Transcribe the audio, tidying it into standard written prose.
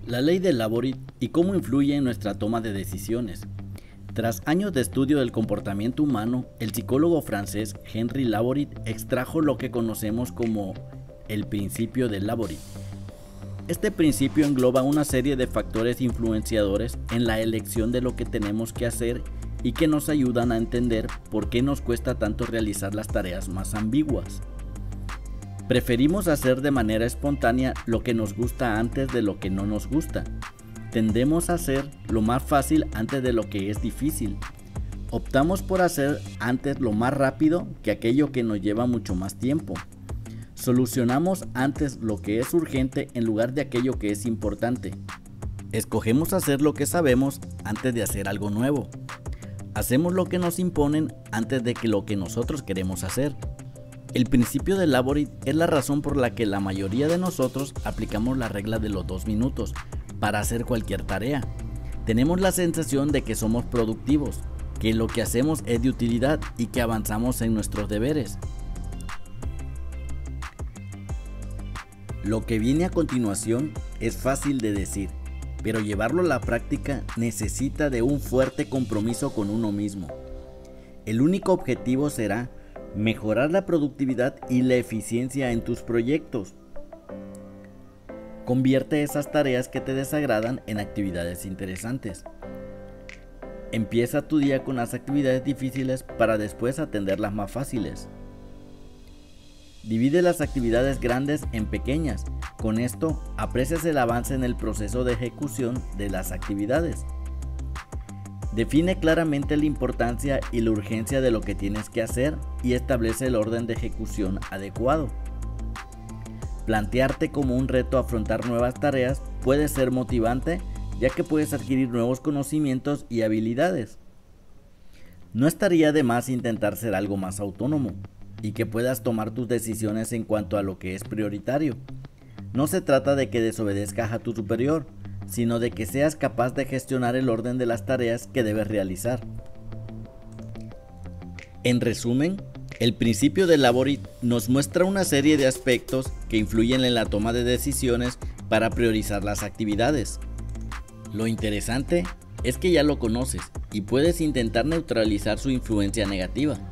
La ley de Laborit y cómo influye en nuestra toma de decisiones. Tras años de estudio del comportamiento humano, el psicólogo francés Henry Laborit extrajo lo que conocemos como el principio de Laborit. Este principio engloba una serie de factores influenciadores en la elección de lo que tenemos que hacer y que nos ayudan a entender por qué nos cuesta tanto realizar las tareas más ambiguas. Preferimos hacer de manera espontánea lo que nos gusta antes de lo que no nos gusta. Tendemos a hacer lo más fácil antes de lo que es difícil. Optamos por hacer antes lo más rápido que aquello que nos lleva mucho más tiempo. Solucionamos antes lo que es urgente en lugar de aquello que es importante. Escogemos hacer lo que sabemos antes de hacer algo nuevo. Hacemos lo que nos imponen antes de que lo que nosotros queremos hacer. El principio de Laborit es la razón por la que la mayoría de nosotros aplicamos la regla de los 2 minutos para hacer cualquier tarea. Tenemos la sensación de que somos productivos, que lo que hacemos es de utilidad y que avanzamos en nuestros deberes. Lo que viene a continuación es fácil de decir, pero llevarlo a la práctica necesita de un fuerte compromiso con uno mismo. El único objetivo será mejorar la productividad y la eficiencia en tus proyectos. Convierte esas tareas que te desagradan en actividades interesantes. Empieza tu día con las actividades difíciles para después atender las más fáciles. Divide las actividades grandes en pequeñas. Con esto, aprecias el avance en el proceso de ejecución de las actividades. Define claramente la importancia y la urgencia de lo que tienes que hacer y establece el orden de ejecución adecuado. Plantearte como un reto afrontar nuevas tareas puede ser motivante, ya que puedes adquirir nuevos conocimientos y habilidades. No estaría de más intentar ser algo más autónomo y que puedas tomar tus decisiones en cuanto a lo que es prioritario. No se trata de que desobedezcas a tu superior, sino de que seas capaz de gestionar el orden de las tareas que debes realizar. En resumen, el principio de Laborit nos muestra una serie de aspectos que influyen en la toma de decisiones para priorizar las actividades. Lo interesante es que ya lo conoces y puedes intentar neutralizar su influencia negativa.